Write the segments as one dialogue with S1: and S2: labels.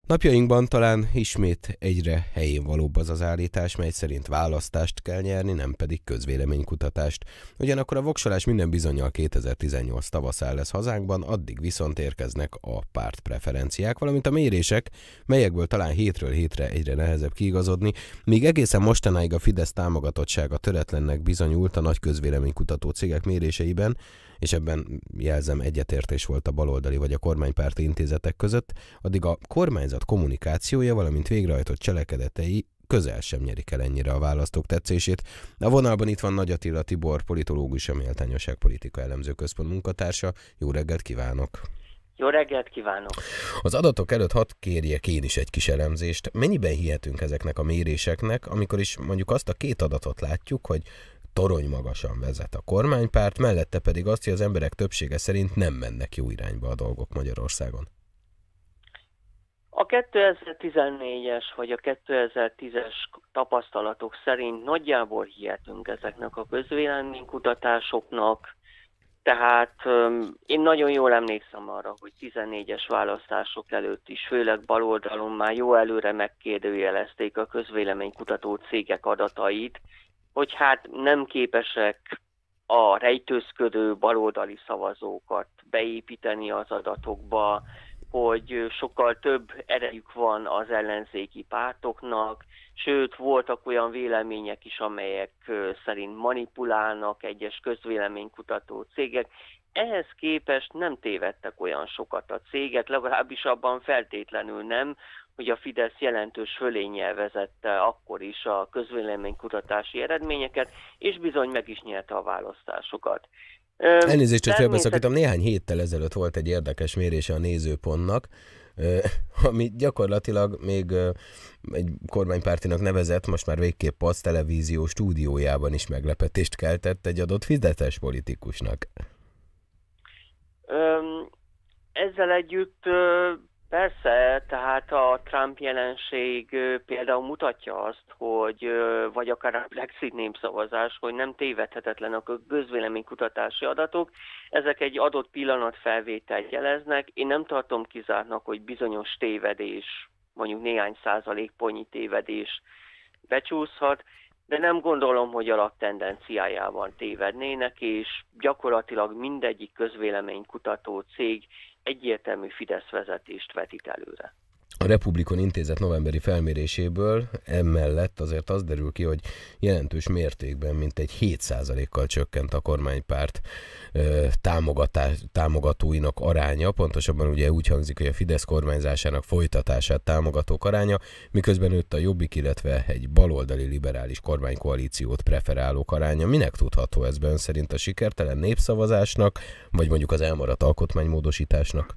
S1: Napjainkban talán ismét egyre helyén valóbb az az állítás, mely szerint választást kell nyerni, nem pedig közvéleménykutatást. Ugyanakkor a voksolás minden bizonnyal 2018 tavaszán lesz hazánkban, addig viszont érkeznek a pártpreferenciák, valamint a mérések, melyekből talán hétről hétre egyre nehezebb kiigazodni, míg egészen mostanáig a Fidesz támogatottsága töretlennek bizonyult a nagy közvéleménykutató cégek méréseiben, és ebben jelzem egyetértés volt a baloldali vagy a kormánypárti intézetek között, addig a kormányzat kommunikációja, valamint végrehajtott cselekedetei közel sem nyerik el ennyire a választók tetszését. A vonalban itt van Nagy Attila Tibor, politológus, a Méltányosság Politika Elemző Központ munkatársa. Jó reggelt kívánok!
S2: Jó reggelt kívánok!
S1: Az adatok előtt hadd kérjek én is egy kis elemzést. Mennyiben hihetünk ezeknek a méréseknek, amikor is mondjuk azt a két adatot látjuk, hogy torony magasan vezet a kormánypárt, mellette pedig azt, hogy az emberek többsége szerint nem mennek jó irányba a dolgok Magyarországon.
S2: A 2014-es vagy a 2010-es tapasztalatok szerint nagyjából hihetünk ezeknek a közvéleménykutatásoknak, tehát én nagyon jól emlékszem arra, hogy 14-es választások előtt is, főleg baloldalon már jó előre megkérdőjelezték a közvéleménykutató cégek adatait, hogy hát nem képesek a rejtőzködő baloldali szavazókat beépíteni az adatokba, hogy sokkal több erejük van az ellenzéki pártoknak, sőt voltak olyan vélemények is, amelyek szerint manipulálnak egyes közvéleménykutató cégek. Ehhez képest nem tévedtek olyan sokat a cégek, legalábbis abban feltétlenül nem, hogy a Fidesz jelentős fölénnyel vezette akkor is a közvéleménykutatási eredményeket, és bizony meg is nyerte a választásokat.
S1: Elnézést, hogy félbeszakítom, néhány héttel ezelőtt volt egy érdekes mérése a Nézőpontnak, ami gyakorlatilag még egy kormánypártinak nevezett, most már végképp az televízió stúdiójában is meglepetést keltett egy adott fideszes politikusnak.
S2: Ezzel együtt persze, tehát a Trump jelenség például mutatja azt, hogy, vagy akár a Brexit népszavazás, hogy nem tévedhetetlen a közvéleménykutatási adatok. Ezek egy adott pillanatfelvételt jeleznek. Én nem tartom kizártnak, hogy bizonyos tévedés, mondjuk néhány százalékpontnyi tévedés becsúszhat, de nem gondolom, hogy alaptendenciájában tévednének, és gyakorlatilag mindegyik közvéleménykutató cég egyértelmű Fidesz vezetést vetít előre.
S1: A Republikon Intézet novemberi felméréséből emellett azért az derül ki, hogy jelentős mértékben mintegy 7%-kal csökkent a kormánypárt támogatóinak aránya, pontosabban ugye úgy hangzik, hogy a Fidesz kormányzásának folytatását támogatók aránya, miközben nőtt a Jobbik, illetve egy baloldali liberális kormánykoalíciót preferálók aránya. Minek tudható ez ön szerint, a sikertelen népszavazásnak, vagy mondjuk az elmaradt alkotmánymódosításnak?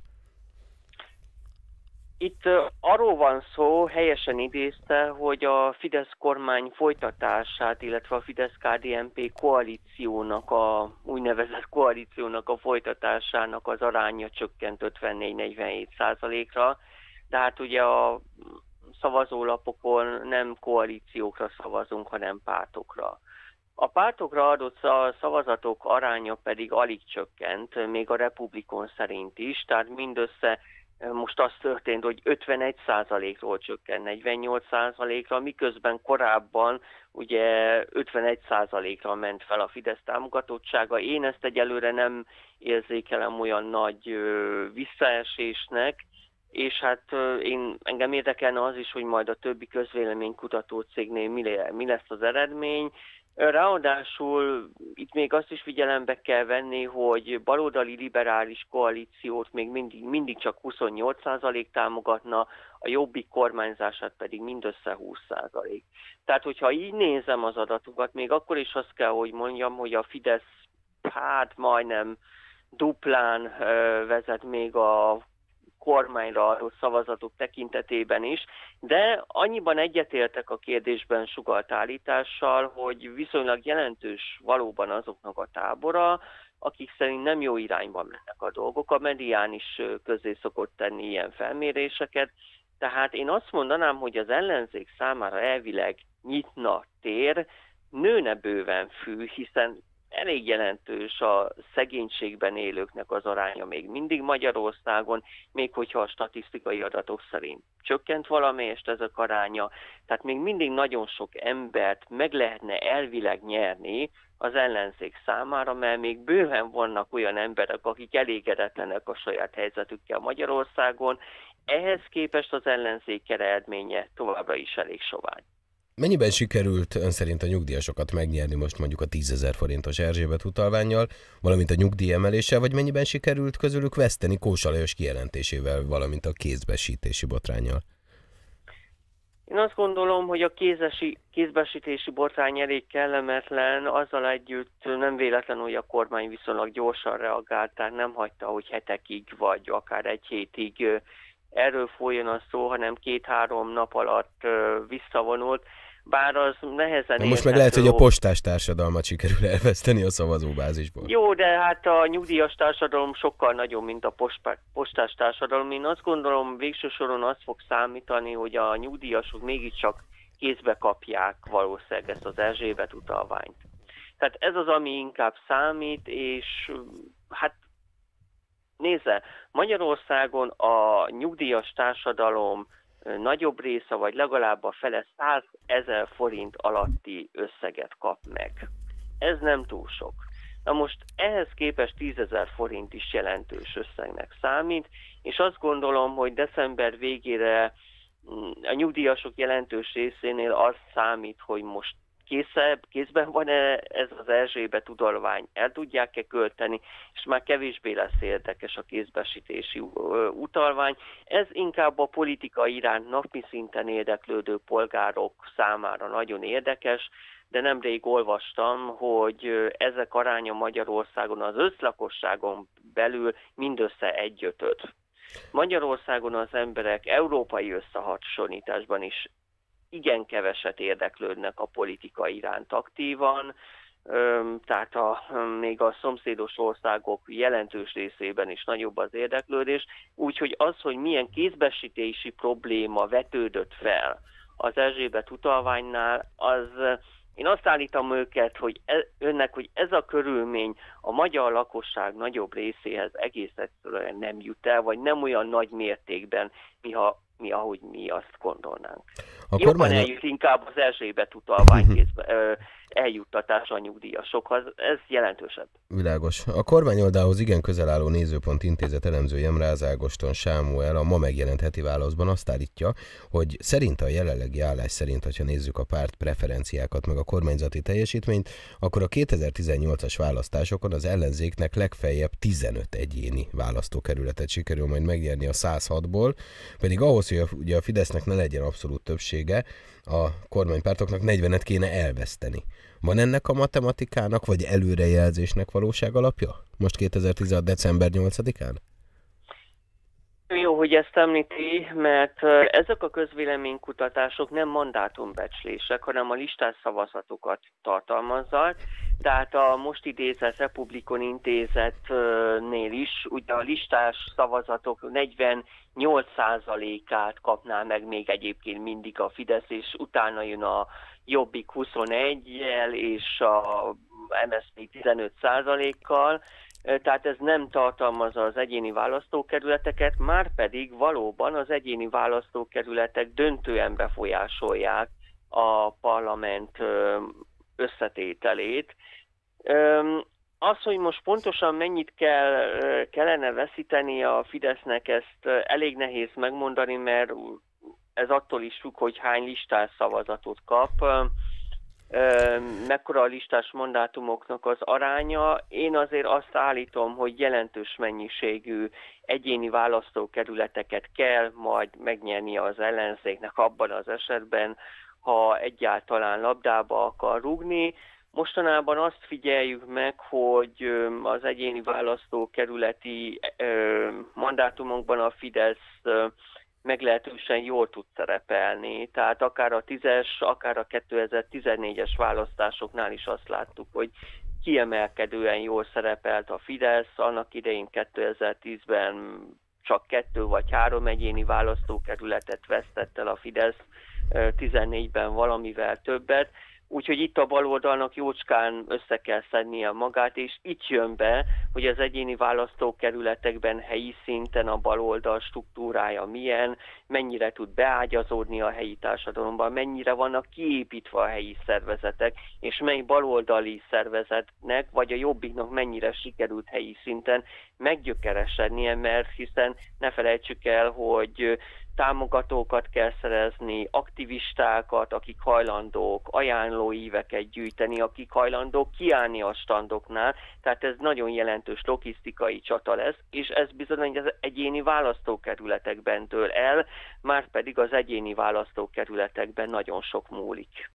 S2: Itt arról van szó, helyesen idézte, hogy a Fidesz kormány folytatását, illetve a Fidesz-KDNP koalíciónak, a úgynevezett koalíciónak a folytatásának az aránya csökkent 54-47%-ra, de hát ugye a szavazólapokon nem koalíciókra szavazunk, hanem pártokra. A pártokra adott szavazatok aránya pedig alig csökkent, még a Republikon szerint is, tehát mindössze most az történt, hogy 51%-ról csökkent 48%-ra, miközben korábban ugye 51%-ra ment fel a Fidesz támogatottsága. Én ezt egyelőre nem érzékelem olyan nagy visszaesésnek, és hát engem érdekelne az is, hogy majd a többi közvéleménykutató cégnél mi lesz az eredmény. Ráadásul itt még azt is figyelembe kell venni, hogy baloldali liberális koalíciót még mindig csak 28% támogatna, a Jobbik kormányzását pedig mindössze 20%. Tehát, hogyha így nézem az adatokat, még akkor is azt kell, hogy mondjam, hogy a Fidesz hát majdnem duplán vezet még a kormányra adott szavazatok tekintetében is, de annyiban egyetértek a kérdésben sugalt állítással, hogy viszonylag jelentős valóban azoknak a tábora, akik szerint nem jó irányba mennek a dolgok. A medián is közzé szokott tenni ilyen felméréseket, tehát én azt mondanám, hogy az ellenzék számára elvileg nyitna tér, nőne bőven fű, hiszen elég jelentős a szegénységben élőknek az aránya még mindig Magyarországon, még hogyha a statisztikai adatok szerint csökkent valamelyest ezek aránya, tehát még mindig nagyon sok embert meg lehetne elvileg nyerni az ellenzék számára, mert még bőven vannak olyan emberek, akik elégedetlenek a saját helyzetükkel Magyarországon, ehhez képest az ellenzék eredménye továbbra is elég sovány.
S1: Mennyiben sikerült ön szerint a nyugdíjasokat megnyerni most mondjuk a 10 000 forintos Erzsébet utalvánnyal, valamint a nyugdíjemeléssel, vagy mennyiben sikerült közülük veszteni Kósa Lajos kijelentésével, valamint a kézbesítési botránnyal?
S2: Én azt gondolom, hogy a kézbesítési botrány elég kellemetlen, azzal együtt nem véletlen, hogy a kormány viszonylag gyorsan reagált, tehát nem hagyta, hogy hetekig vagy akár egy hétig erről folyjon a szó, hanem 2-3 nap alatt visszavonult, bár az nehezen
S1: most meg lehet, hogy a postás társadalmat sikerül elveszteni a szavazóbázisból.
S2: Jó, de hát a nyugdíjas társadalom sokkal nagyobb, mint a postás társadalom. Én azt gondolom, végső soron az fog számítani, hogy a nyugdíjasok mégiscsak kézbe kapják valószínűleg ezt az Erzsébet utalványt. Tehát ez az, ami inkább számít, és hát nézze, Magyarországon a nyugdíjas társadalom nagyobb része, vagy legalább a fele 100 000 forint alatti összeget kap meg. Ez nem túl sok. Na most ehhez képest 10 000 forint is jelentős összegnek számít, és azt gondolom, hogy december végére a nyugdíjasok jelentős részénél az számít, hogy most kézben van-e ez az Erzsébet utalvány, el tudják-e költeni, és már kevésbé lesz érdekes a kézbesítési utalvány. Ez inkább a politika iránt napi szinten érdeklődő polgárok számára nagyon érdekes, de nemrég olvastam, hogy ezek aránya Magyarországon az összlakosságon belül mindössze 1/5. Magyarországon az emberek európai összehasonlításban is igen keveset érdeklődnek a politika iránt aktívan, tehát még a szomszédos országok jelentős részében is nagyobb az érdeklődés, úgyhogy az, hogy milyen kézbesítési probléma vetődött fel az Erzsébet utalványnál, az én azt állítom őket, hogy hogy ez a körülmény a magyar lakosság nagyobb részéhez egész egyszerűen nem jut el, vagy nem olyan nagy mértékben, ahogy mi azt gondolnánk. Jobban eljut inkább az Erzsébet utalvány eljuttatása a nyugdíjasokhoz, ez jelentősebb.
S1: Világos. A kormány oldalhoz igen közel álló Nézőpont Intézet elemzője Mráz Ágoston Sámuel a ma megjelent heti válaszban azt állítja, hogy szerint a jelenlegi állás szerint, ha nézzük a párt preferenciákat meg a kormányzati teljesítményt, akkor a 2018-as választásokon az ellenzéknek legfeljebb 15 egyéni választókerületet sikerül majd megnyerni a 106-ból, pedig ahhoz, hogy ugye a Fidesznek ne legyen abszolút többsége, a kormánypártoknak 40-et kéne elveszteni. Van ennek a matematikának, vagy előrejelzésnek valóság alapja? Most 2016. december 8-án?
S2: Jó, hogy ezt említi, mert ezek a közvéleménykutatások nem mandátumbecslések, hanem a listás szavazatokat tartalmazzák. Tehát a most idézett Republikon Intézetnél is ugye a listás szavazatok 48%-át kapná meg még egyébként mindig a Fidesz, és utána jön a Jobbik 21-jel és a MSZP 15%-kal. Tehát ez nem tartalmazza az egyéni választókerületeket, márpedig valóban az egyéni választókerületek döntően befolyásolják a parlament összetételét. Az, hogy most pontosan mennyit kellene veszíteni a Fidesznek, ezt elég nehéz megmondani, mert ez attól is függ, hogy hány listás szavazatot kap, mekkora a listás mandátumoknak az aránya. Én azért azt állítom, hogy jelentős mennyiségű egyéni választókerületeket kell majd megnyernie az ellenzéknek abban az esetben, ha egyáltalán labdába akar rúgni. Mostanában azt figyeljük meg, hogy az egyéni választókerületi mandátumokban a Fidesz meglehetősen jól tud szerepelni. Tehát akár a 10-es, akár a 2014-es választásoknál is azt láttuk, hogy kiemelkedően jól szerepelt a Fidesz. Annak idején 2010-ben csak 2 vagy 3 egyéni választókerületet vesztett el a Fidesz, 14-ben valamivel többet. Úgyhogy itt a baloldalnak jócskán össze kell szednie magát, és itt jön be, hogy az egyéni választókerületekben helyi szinten a baloldal struktúrája milyen, mennyire tud beágyazódni a helyi társadalomban, mennyire vannak kiépítve a helyi szervezetek, és mely baloldali szervezetnek, vagy a Jobbiknak mennyire sikerült helyi szinten meggyökeresednie, mert hiszen ne felejtsük el, hogy támogatókat kell szerezni, aktivistákat, akik hajlandók ajánlóíveket gyűjteni, akik hajlandók kiállni a standoknál, tehát ez nagyon jelentős logisztikai csata lesz, és ez bizony az egyéni választókerületekben dől el, már pedig az egyéni választókerületekben nagyon sok múlik.